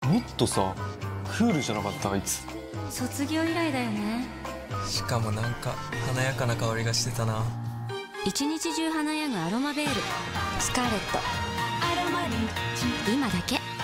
もっとさクールじゃなかった？あいつ卒業以来だよね。 しかもなんか華やかな香りがしてたな。 一日中華やぐアロマベールスカーレット。アロマリッチ今だけ。